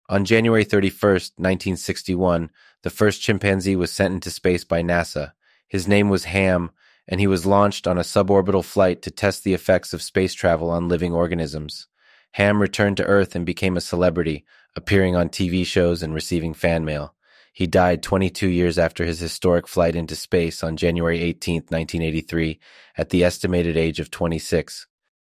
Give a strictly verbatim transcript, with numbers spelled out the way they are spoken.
On January thirty-first, nineteen sixty-one, the first chimpanzee was sent into space by NASA. His name was Ham, and he was launched on a suborbital flight to test the effects of space travel on living organisms. Ham returned to Earth and became a celebrity, appearing on T V shows and receiving fan mail. He died twenty-two years after his historic flight into space on January eighteenth, nineteen eighty-three, at the estimated age of twenty-six.